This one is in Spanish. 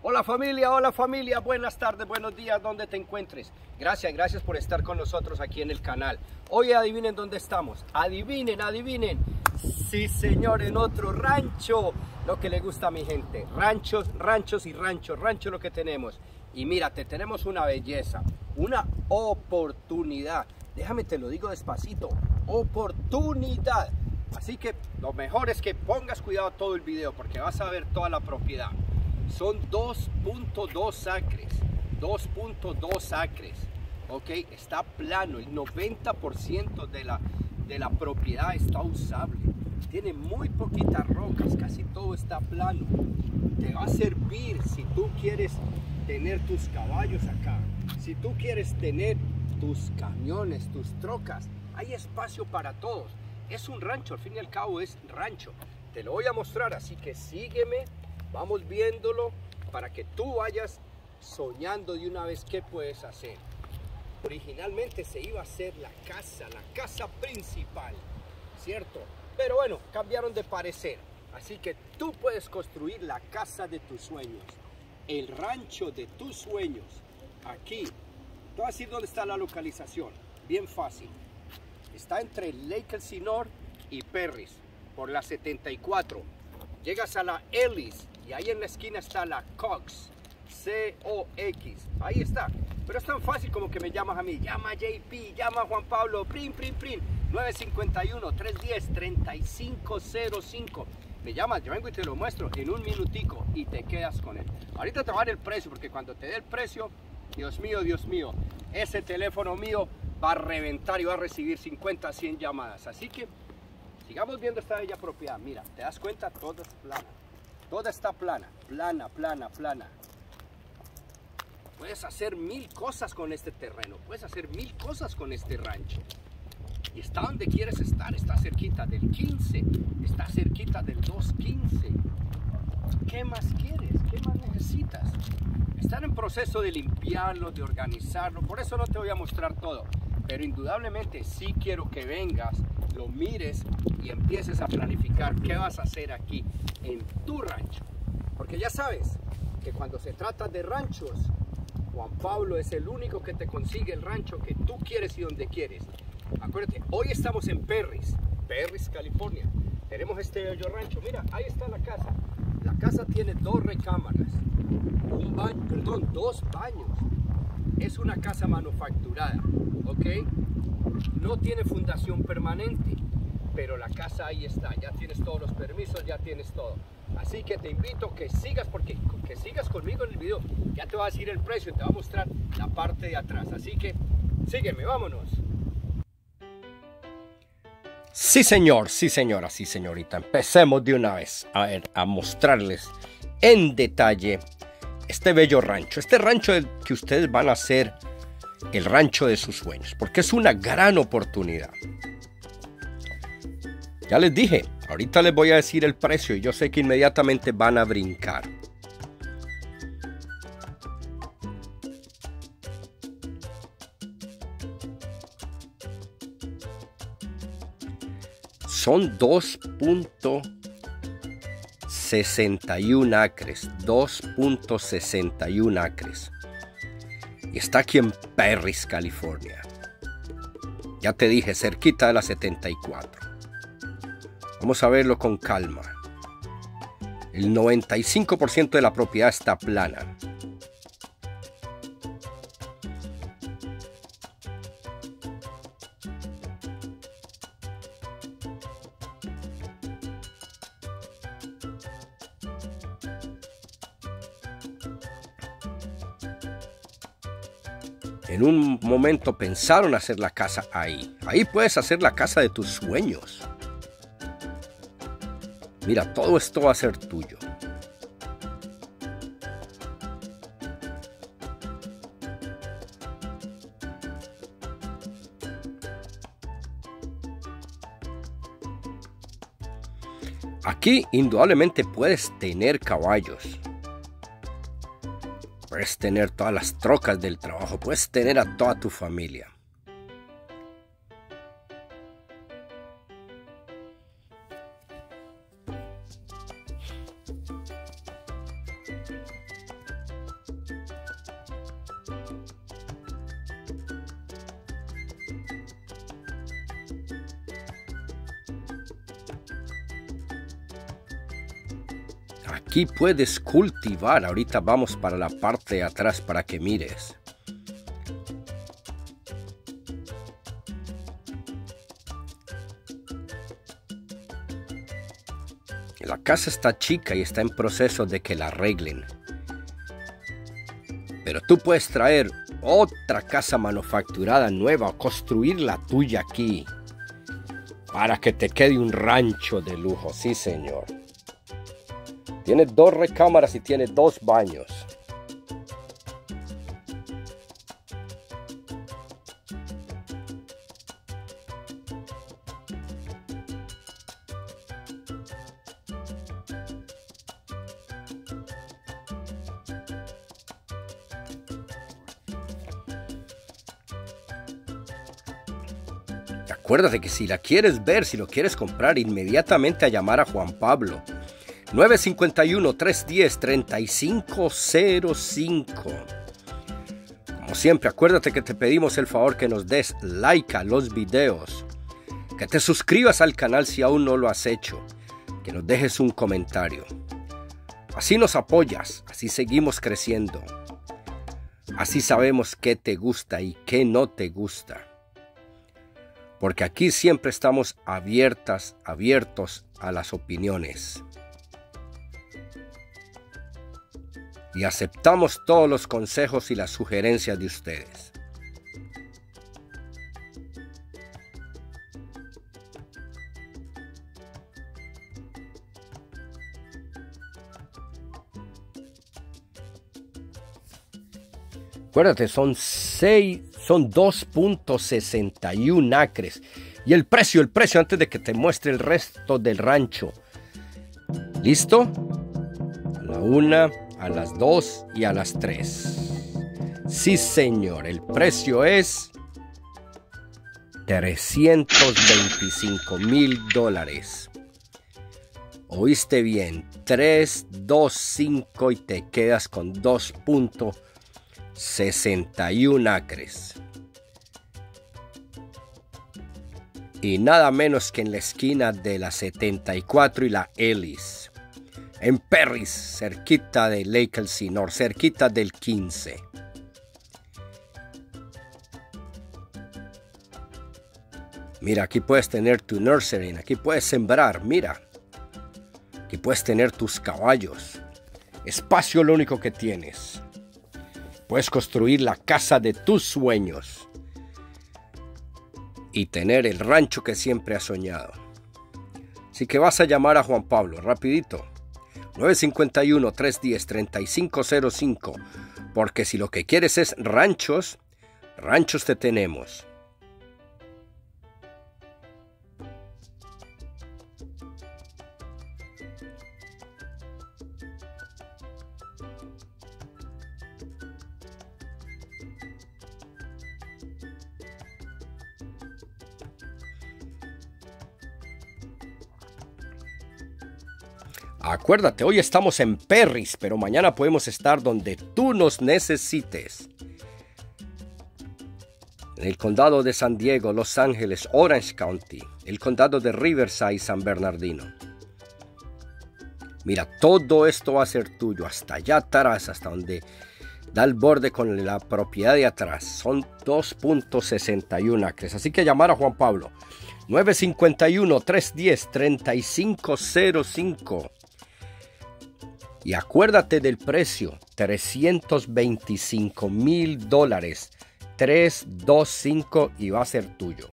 Hola familia, buenas tardes, buenos días, donde te encuentres. Gracias por estar con nosotros aquí en el canal. Hoy adivinen dónde estamos, adivinen. Sí señor, en otro rancho, lo que le gusta a mi gente. Rancho lo que tenemos. Y mírate, tenemos una belleza, una oportunidad. Déjame te lo digo despacito, oportunidad. Así que lo mejor es que pongas cuidado todo el video porque vas a ver toda la propiedad. Son 2.2 acres, 2.2 acres, ok, está plano, el 90% de la propiedad está usable, tiene muy poquitas rocas, casi todo está plano, te va a servir si tú quieres tener tus caballos acá, si tú quieres tener tus camiones, tus trocas, hay espacio para todos, es un rancho, al fin y al cabo es rancho, te lo voy a mostrar, así que sígueme. Vamos viéndolo para que tú vayas soñando de una vez qué puedes hacer. Originalmente se iba a hacer la casa principal, ¿cierto? Pero bueno, cambiaron de parecer. Así que tú puedes construir la casa de tus sueños, el rancho de tus sueños. Aquí, te voy a decir dónde está la localización. Bien fácil. Está entre Lake Elsinore y Perris, por la 74. Llegas a la Ellis. Y ahí en la esquina está la Cox, C-O-X, ahí está. Pero es tan fácil como que me llamas a mí, llama a JP, llama a Juan Pablo, prin, 951-310-3505. Me llamas, yo vengo y te lo muestro en un minutico y te quedas con él. Ahorita te va a dar el precio, porque cuando te dé el precio, Dios mío, ese teléfono mío va a reventar y va a recibir 50, 100 llamadas. Así que sigamos viendo esta bella propiedad. Mira, te das cuenta, todo es plano. Toda está plana. Puedes hacer 1000 cosas con este terreno. Puedes hacer 1000 cosas con este rancho. Y está donde quieres estar. Está cerquita del 15. Está cerquita del 215. ¿Qué más quieres? ¿Qué más necesitas? Están en proceso de limpiarlo, de organizarlo. Por eso no te voy a mostrar todo. Pero indudablemente sí quiero que vengas, lo mires y empieces a planificar qué vas a hacer aquí en tu rancho. Porque ya sabes que cuando se trata de ranchos, Juan Pablo es el único que te consigue el rancho que tú quieres y donde quieres. Acuérdate, hoy estamos en Perris, California. Tenemos este bello rancho. Mira, ahí está la casa. La casa tiene 2 recámaras, dos baños. Es una casa manufacturada, ¿ok? No tiene fundación permanente, pero la casa ahí está. Ya tienes todos los permisos, ya tienes todo. Así que te invito a que sigas, que sigas conmigo en el video. Ya te va a decir el precio, te va a mostrar la parte de atrás. Así que sígueme, vámonos. Sí señor, sí señora, sí señorita. Empecemos de una vez a mostrarles en detalle este bello rancho, este rancho que ustedes van a hacer el rancho de sus sueños, porque es una gran oportunidad. Ya les dije, ahorita les voy a decir el precio y yo sé que inmediatamente van a brincar. Son 2.61 acres, 2.61 acres. Y está aquí en Perris, California. Ya te dije, cerquita de la 74. Vamos a verlo con calma. El 95% de la propiedad está plana. En un momento pensaron hacer la casa ahí. Ahí puedes hacer la casa de tus sueños. Mira, todo esto va a ser tuyo. Aquí indudablemente puedes tener caballos. Puedes tener todas las trocas del trabajo. Puedes tener a toda tu familia. Aquí puedes cultivar. Ahorita vamos para la parte de atrás para que mires. La casa está chica y está en proceso de que la arreglen. Pero tú puedes traer otra casa manufacturada nueva o construir la tuya aquí para que te quede un rancho de lujo. Sí, señor. Tiene 2 recámaras y tiene 2 baños. Acuérdate que si la quieres ver, si lo quieres comprar, inmediatamente a llamar a Juan Pablo. 951-310-3505. Como siempre, acuérdate que te pedimos el favor que nos des like a los videos. Que te suscribas al canal si aún no lo has hecho. Que nos dejes un comentario. Así nos apoyas, así seguimos creciendo. Así sabemos qué te gusta y qué no te gusta. Porque aquí siempre estamos abiertos a las opiniones. Y aceptamos todos los consejos y las sugerencias de ustedes. Acuérdate, son 2.61 acres. Y el precio antes de que te muestre el resto del rancho. ¿Listo? A la 1, a las 2 y a las 3. Sí, señor, el precio es $325,000. ¿Oíste bien? 325 y te quedas con 2.61 acres. Y nada menos que en la esquina de la 74 y la Ellis. En Perris, cerquita de Lake Elsinore, cerquita del 15. Mira, aquí puedes tener tu nursery, aquí puedes sembrar, mira. Aquí puedes tener tus caballos. Espacio lo único que tienes. Puedes construir la casa de tus sueños. Y tener el rancho que siempre has soñado. Así que vas a llamar a Juan Pablo, rapidito. 951-310-3505. Porque si lo que quieres es ranchos, ranchos te tenemos. Acuérdate, hoy estamos en Perris, pero mañana podemos estar donde tú nos necesites. En el condado de San Diego, Los Ángeles, Orange County, el condado de Riverside y San Bernardino. Mira, todo esto va a ser tuyo, hasta allá atrás, hasta donde da el borde con la propiedad de atrás. Son 2.61 acres, así que llamar a Juan Pablo. 951-310-3505. Y acuérdate del precio, $325,000. 325 y va a ser tuyo.